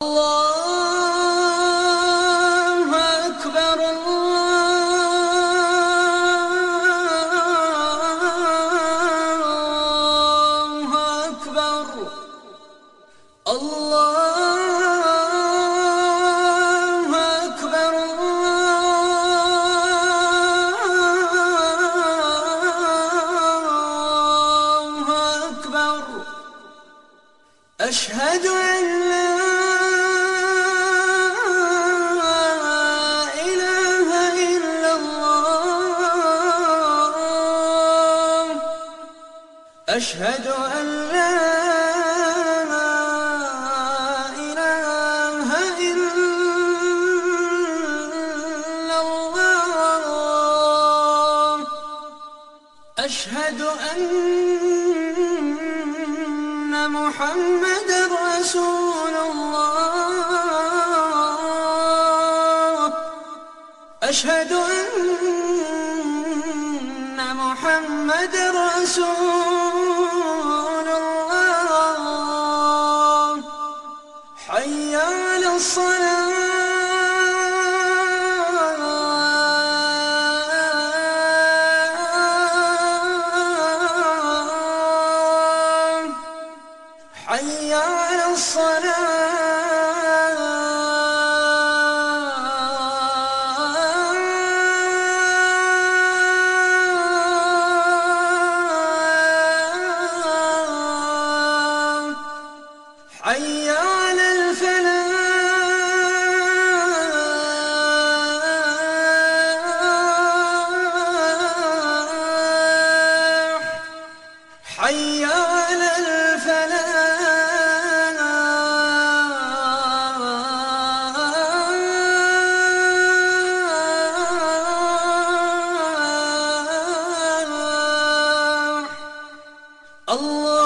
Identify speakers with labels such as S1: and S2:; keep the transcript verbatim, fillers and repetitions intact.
S1: الله أكبر الله أكبر الله أكبر الله أكبر أشهد أن لا إله إلا الله أشهد أن لا إله إلا الله أشهد أن محمد رسول الله أشهد أن محمد رسول الله حي على الصلاة حي على الصلاة حي على الفلاح حي على الفلاح الله